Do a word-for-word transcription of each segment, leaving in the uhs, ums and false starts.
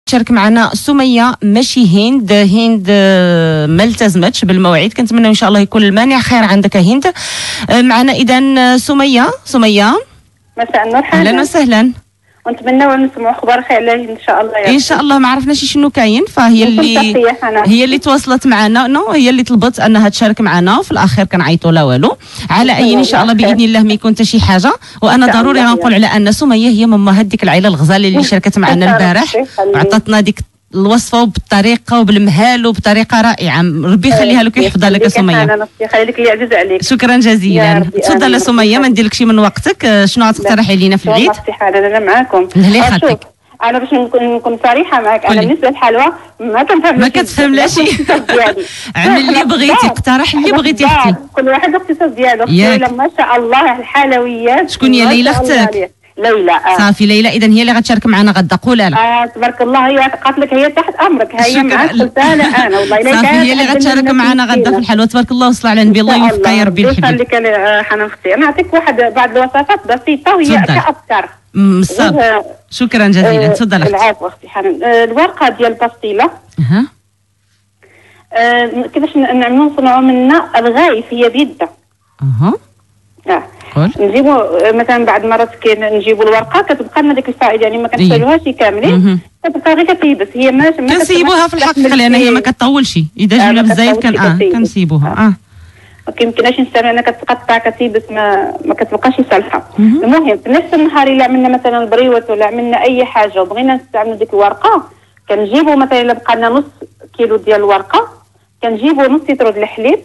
شارك معنا سميه ماشي هند. هند ما التزمتش بالموعد، كنتمنى ان شاء الله يكون المانع خير عندك هند. معنا اذا سميه. سميه مساء النور. اهلا وسهلا، ونتمنى نسمعوا اخبار خير ان شاء الله. ان شاء الله. ما عرفناش شنو كاين، فهي اللي هي اللي تواصلت معنا، نو هي اللي طلبت انها تشارك معنا، في الاخير كنعيطوا لا والو. على اي ان شاء الله باذن الله ما يكون حتى شي حاجه. وانا ضروري غنقول على ان سميه هي ماما هذيك العائله الغزاله اللي شاركت معنا البارح وعطاتنا ديك الوصفه وبالطريقه وبالمهال وبطريقه رائعه. ربي يخليها لك ويحفظها لك سميه. انا يخلي لك اللي عزيز عليك. شكرا جزيلا. تفضل شميه، ما نديرلكش من وقتك. شنو غتقترحي لينا في العيد؟ انا معاكم. اللي خاطرك. انا باش نكون صريحه معك، انا بالنسبه للحلوى ما كنفهم ما كتفهم لا شي. عمل اللي بغيتي، اقترح اللي بغيتي اختي. كل واحد الاختصاص ديالو. ما شاء الله الحلويات. شكون هي ليلى اختك؟ ليلى. آه. صافي ليلى، اذا هي اللي غتشارك معنا غدا. قولها لها. اه تبارك الله، هي قالت لك هي تحت امرك، هي معاك قلتها لا انا والله لا. صافي هي اللي غتشارك معنا غدا في الحلوى. تبارك الله وصل على النبي، الله يوفقها يا ربي الحبيب. يخليك حنان اختي. انا نعطيك واحد بعض الوصفات بسيطه وهي كافكار. بالصبر. شكرا جزيلا. تفضل اختي. العفو اختي حنان. الورقه ديال الباستيله. اها. آه كيفاش نعملوا نصنعوا منها الغايف هي بيدها. اها. اه نجيبوا مثلا بعد مرات نجيبوا الورقه كتبقى لنا ديك الفائده، يعني ما كنشالوهاش كاملين، كتبقى غير كتيبس. هي ما كنسيبوها في الحقيقه لان هي ما كتطولش. اذا جبنا بزاف كان اه كنسيبوها. اه ما كيمكنناش نستعمل انها كتقطع كتيبس، ما ما كتبقاش صالحه. المهم في نفس النهار الا عملنا مثلا البريوت ولا عملنا اي حاجه وبغينا نستعملوا ديك الورقه، كنجيبوا مثلا الا بقى لنا نص كيلو ديال الورقه كنجيبوا نص لتر د الحليب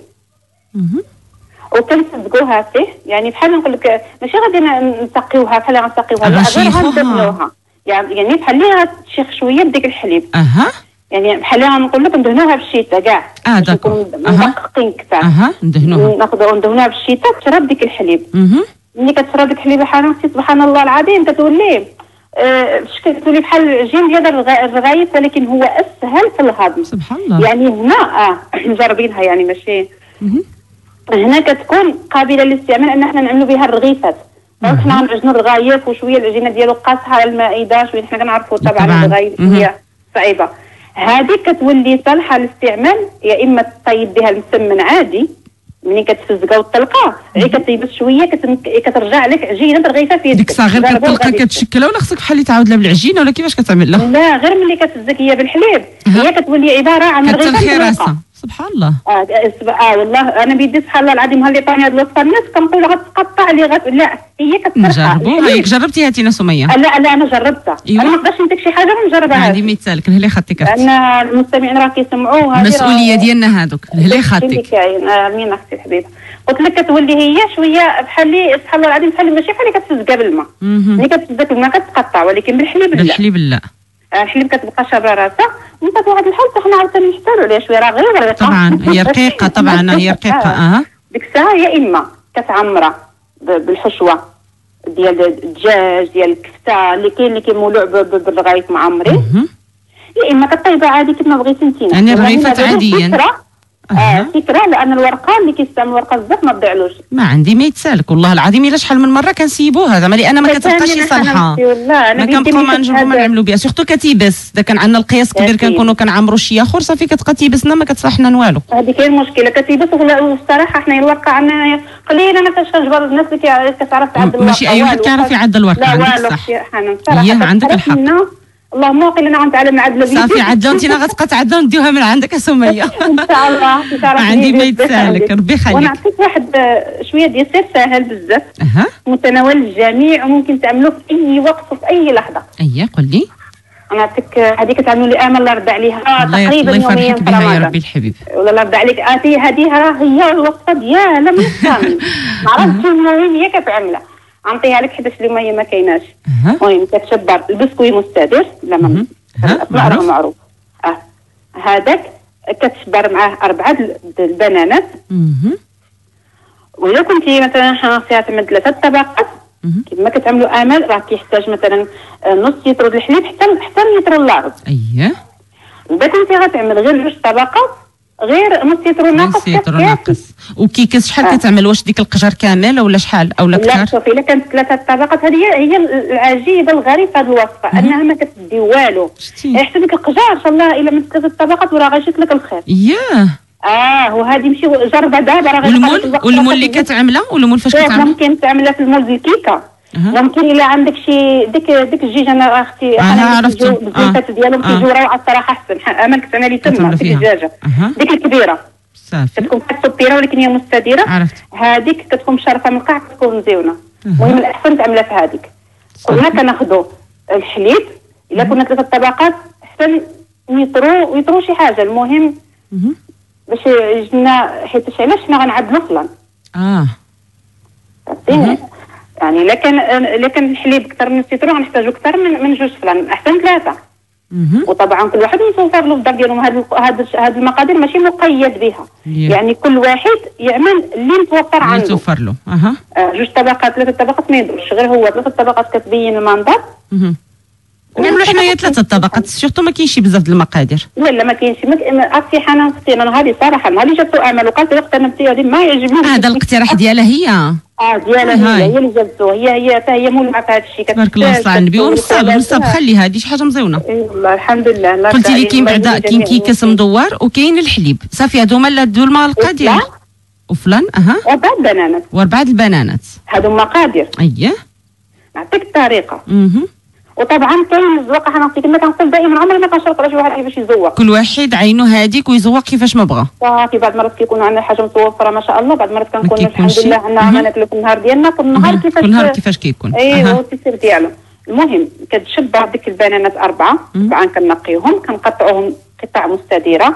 وكنصدقوها فيه، يعني بحال نقول لك ماشي غادي نسقيوها بحال غنسقيوها، لا غير غندهنوها، يعني بحال اللي غتشيخ شويه بديك الحليب. اها يعني بحال غنقول لك ندهنوها بالشيته كاع. اه داكور. مدققين كثار. اها ندهنوها. ناخذوها وندهنوها بالشيته تشرب ديك الحليب. اها ملي كتشرب ديك الحليب بحال سبحان الله العظيم كتولي آه كتولي بحال العجين ديال الرغايف، ولكن هو اسهل في الهضم. سبحان الله. يعني هنا اه مجربينها يعني ماشي. هنا كتكون قابله للاستعمال ان احنا نعملوا بها الرغيفات. حنا غنعجنوا الرغايف وشويه العجينه ديالو قاصحه على المائده شويه، حنا كنعرفوا طبعا الرغايف هي صعيبه. هذه كتولي صالحه للاستعمال، يا اما تطيب بها المسمن عادي ملي كتفزقها وتطلقها غير كتيبس شويه كترجع لك عجينه الرغيفه في يدك. ديك الساعه غير كتطلقها كتشكلها ولا خصك بحال اللي تعاود لها بالعجينه ولا كيفاش كتعمل لها؟ لا غير ملي كتفزق هي بالحليب هي كتولي عباره عن رغيفه. سبحان الله. اه اه والله انا بيدي سبحان الله العظيم هاللي طاني هاد الوصفه الناس كنقول غتقطع لي غت... لا هي كترقى. نجربوها. ياك جربتيها تينا سميه؟ لا لا انا جربتها. إيوه. انا ما نقدرش نديك شي حاجه ونجربها. هذه مثالك اللي خاطيك اختي. انا المستمعين راه كيسمعوا هذه المسؤوليه ديالنا هذوك اللي خاطيك. امين اختي الحبيبه. قلت لك كتولي هي شويه بحال اللي سبحان الله العظيم بحال ماشي بحال اللي كتفزقها بالماء. ملي كتفزق بالماء كتقطع، ولكن بالحليب لا. بالحليب لا. الحليب كتبقى شابه راسها ومن بعد واحد الحال حنا عاوتاني نحتاجوا عليها شويه راه غير رقيقه. طبعا هي رقيقه. طبعا هي رقيقه. اه ديك الساعه يا اما كتعمرها بالحشوه ديال الدجاج ديال الكفته اللي كاين اللي كيمولوع بالرغايف معمرين، يا اما كطيبه عادي كما بغيتي انت. يعني رغيفات عاديا. اه فكره لان الورقه اللي كيستعمل ورقه بزاف ما تضيعلوش. ما عندي ما يتسالك والله العظيم الا شحال من مره كنسيبوها زعما لان ما كتبقاش صالحه. ما كنبقاو ما نجربوا ما نعملوا بها سورتو كتيبس. اذا كان عندنا القياس كبير كنكونوا كنعمروا شي اخر صافي كتبقى تيبسنا ما كتصلحنا والو. هذيك هي المشكله كتيبس. والصراحه حنا الورقه عندنا قليله ما كنجبر الناس اللي كتعرف تعدل الورقه. ماشي اي واحد كيعرف يعدل الورقه. لا والو حنا صراحه. هي عندك الحق. اللهم وقيل انا غنتعلم عدله بيدي. صافي عدله انت غتبقى تعدله نديوها من عندك سميه. ان شاء الله ان شاء الله. عندي ما يتسالك ربي يخليك. ونعطيك واحد شويه ديال سير ساهل بزاف. اها متناول الجميع وممكن تعملوه في اي وقت وفي اي لحظه. اييه قول لي. نعطيك هذه كتعملوا لي امل الله يرضى عليها تقريبا يوميا في رمضان. يا ربي الحبيب. والله الله يرضى عليك. اتي هذه راه هي الوصفه ديالها من الكامل. ما عرفتش المهم هي كتعملها. نعطيها لك حيت اليوم هي ما كايناش. المهم كتشبر البسكوي مستدير لا ما معروف معروف. اه هذاك كتشبر معاه اربعه البنانات. اها وإلا كنتي مثلا حناصيها تعمل ثلاثه طبقات كما كتعملوا امل راه كيحتاج مثلا نص لتر الحليب حتى حتى لتر الارض. اييه. اذا كنتي غتعمل غير جوج طبقات غير نص لتر ناقص. نص لتر ناقص. وكيكاس شحال آه. كتعمل؟ واش ديك القجر كامل ولا شحال او لا كثر؟ لا شوفي، الا كانت ثلاثه طبقات هذه هي العجيبه الغريب في هذه الوصفه، انها ما كتدي والو. حتى ديك القجر ان شاء الله الا من ثلاثه طبقات وراه غيشيط لك الخير. ياه اه وهذه مشي جربها دابا راه. والمول والمول اللي كتعملها والمول فاش كتعمل؟ ممكن تعملها في المول ديال الكيكه. أه. ممكن الا عندك شي ديك ديك الجيج انا اختي انا عرفتو الزيتات ديالهم كيجيو روعه الصراحه احسن. امل كتعملي تما ديك الدجاجه أه. ديك الكبيره صافي كتكون بحال السبيره ولكن هي مستديره. هذيك كتكون مشرفه من القاع كتكون مزيونه. المهم أه. الاحسن تعملها في هذيك. كنا كناخذوا الحليب الا كنا ثلاثه طبقات حتى يطرو ويطرو شي حاجه. المهم أه. باش يجينا حيت علاش حنا غنعدلو فلان. اه فهمتيني؟ يعني لكن لكن الحليب اكثر من السيترون غنحتاجو اكثر من من جوج فلان، احسن ثلاثه. وطبعا كل واحد يتوفر له الدار ديالهم. هاد هاد هاد المقادير ماشي مقيد بها. yeah. يعني كل واحد يعمل اللي متوفر عنده. يتوفر له اها. آه جوج طبقات ثلاثه طبقات ما يدوش، غير هو ثلاثه طبقات كتبين المنظر. اها نعملوا حنايا ثلاثه طبقات سيرتو ما كاينش بزاف د المقادير. لا لا ما كاينش. اختي حنان اختي انا هذه صراحه هذه جاتو امل وقالت لي اقتنعتي هذه ما يعجبنيش. هذا الاقتراح ديالها هي. اه ديالها هي هي اللي جابتو. هي هي حتى هي مولعه في هذا الشيء. تبارك الله وصل على النبي. ونصاب نصاب خلي هذه شي حاجه مزيونه. اي والله الحمد لله. قلتي لي كاين بعدا كاين كيكاس مدور وكاين الحليب. صافي هادو هما هادو المغلقه ديال وفلان. اها واربعه البنانات. واربعه البنانات هادو مقادير. اييه نعطيك الطريقه. اها وطبعا كاين الزواق. حنا كما كنقول دائما عمري ما كنشرط على شي واحد كيفاش يزوق. كل واحد عينو هذيك ويزوق كيفاش ما بغى. صافي بعض المرات كيكون عندنا حاجه متوفره ما شاء الله. بعض المرات كنكون الحمد لله عندنا ما ناكلو في النهار ديالنا. كل نهار كيفاش كل نهار كيفاش كيكون. ايوا التيسير ديالو. المهم كتشد ديك البنانات اربعه. طبعا كنقيوهم كنقطعوهم قطع مستديره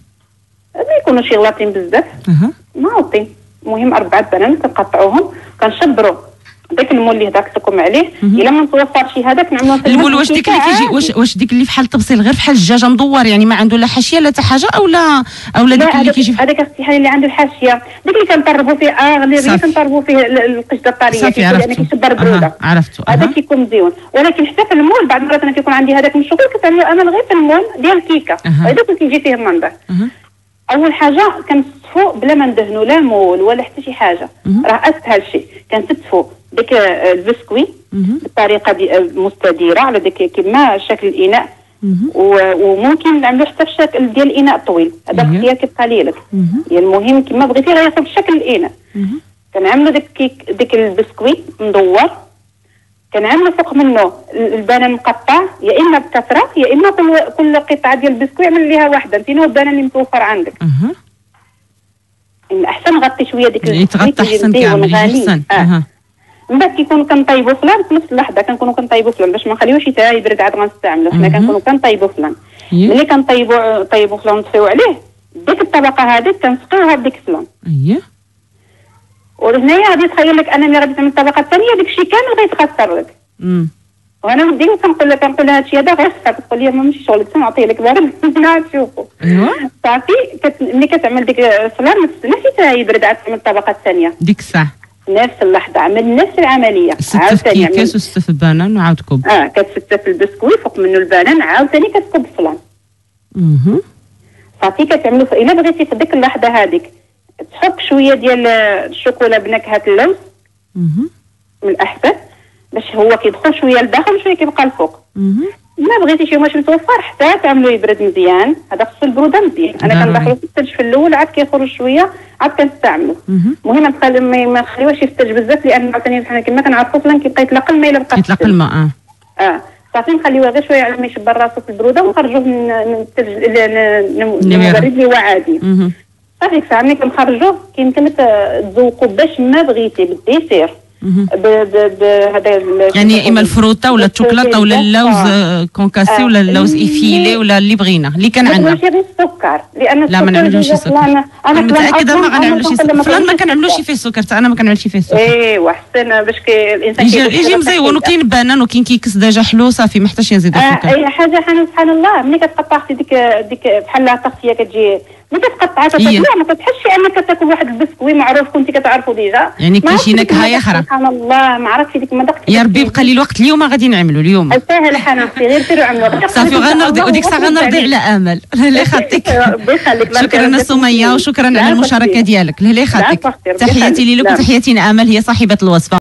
ما يكونوش غلاطين بزاف. اها معوطين. المهم اربعه بنانات كنقطعوهم كنشبروا داك المول اللي هداك لكم عليه. الا ما متوفرش هذاك نعملوه في المول. واش ديك اللي كيجي واش واش ديك اللي بحال التبصيل غير بحال الدجاجه مدور يعني ما عنده لا حاشيه لا حتى حاجه او لا او لا ديك اللي كيجي هذاك اختي اللي عنده الحاشيه ديك اللي كنطربوا فيه اه غير كنطربوا فيه القشده الطريه يعني كيشبر بروده. عرفتو هذا كيكون مزيون. ولكن حتى في المول بعض المرات انا كيكون عندي هذاك الشغل كتعملو انا غير في المول ديال الكيكه. هذاك كيجي فيه المنظر. اول حاجه كنستفو بلا ما ندهنوا لا مول ولا حتى شي حاجه. راه اسهل شيء كنستفو ديك البسكوي بالطريقه دي مستديره على ديك كما شكل الاناء. وممكن نعملو حتى في الشكل ديال الاناء الطويل. هذا اختيار كيبقى ليك. المهم كما بغيتي راه ياخذ شكل الاناء. كنعملو ديك كيك ديك البسكوي مدور. كنعملو فوق منه البنان مقطع يا اما بكثره يا اما كل كل قطعه ديال البسكوي عمل ليها واحده. فين هو البنان اللي متوفر عندك. اها احسن غطي شويه ديك يتغطى احسن كامل احسن. اها من بعد كيكون كنطيبوا فلان في نفس اللحظه كنكونوا كنطيبوا فلان باش ما نخليوش حتى يبرد عاد غنستعملوا. حنا كنكونوا كنطيبوا فلان. ملي كنطيبوا طيبوا فلان ونطفيو عليه ديك الطبقه هذيك كنسقيوها بديك فلان. اييه وهنايا غادي تخيل لك انا ملي غادي تعمل الطبقه الثانيه داك الشيء كامل غيتخسر لك. امم وانا ديما كنقول لها كنقول لها هذا الشيء هذا غير خسر. تقول لي ماشي شغلك تنعطي لك بارد ما تشوفوا. ايوا صافي ملي كتعمل ديك فلان ما تستناش حتى يبرد عاد تعمل الطبقه الثانيه ديك الساعه نفس اللحظه. عمل نفس العمليه. عاوتاني كيكاس وستة في البنان وعاود كوب. اه كتستة في البسكوي فوق منه البنان عاوتاني كتكب فلان. اها صافي كتعملوا الا بغيتي في ديك اللحظه هذيك تحط شويه ديال الشوكولا بنكهه اللوز. اها من الاحسن باش هو كيدخل شويه لداخل وشويه كيبقى الفوق. اها ما بغيتي شي ماشي متوفر حتى تعملوا يبرد مزيان. هذا خصو البروده مزيان. انا كندخلو في الثلج في الاول عاد كيخرج شويه عاد كنستعملو. المهم ما نخليوهش يفتج بزاف لان عاوتاني حنا كما كنعرفوا فلان كيبقى يتلاقى الماء الا بقى يتلاقى الماء. اه اه صافي نخليوها غير شويه على ما يشبر راسو في البروده ونخرجوه من الثلج للمبرد اللي هو عادي. صافي ديك الساعه ملي كنخرجوه كيمكن تذوقوا باش ما بغيتي بالديسير بهذا يعني اما الفروته ولا الشوكولاته ولا اللوز كونكاسي ولا اللوز ايفيلي ولا اللي بغينا اللي كان عندنا. ماشي غير السكر لان لا ما نعملوش السكر. انا متاكده ما غنعملوش فلان ما كنعملوش فيه السكر حتى انا ما كنعملش فيه السكر. ايوا حسن باش الانسان يجي يجي مزيون. وكاين بنان وكاين كيكس دجاجه حلو صافي ما حتاش يزيد السكر. اي حاجه حنا سبحان الله ملي كتقطع في ديك ديك بحال التغطيه كتجي ملي كتقطعها تاكلها ما كتحسش انك تاكل واحد البسكوي معروف كنتي كتعرفوا ديجا، يعني كاين شي نكهه اخرى. سبحان الله ما عرفتش ديك المذاق. يا ربي بقى لي الوقت اليوم غادي نعملوا اليوم. سهل حناختي غير سيروا عملوا صافي غنرضي وديك الساعه غنرضي على امل. الله يخليك. ربي يخليك. شكرا سميه وشكرا على المشاركه ديالك. الله يخليك. تحياتي ليك وتحياتي لامل هي صاحبه الوصفه.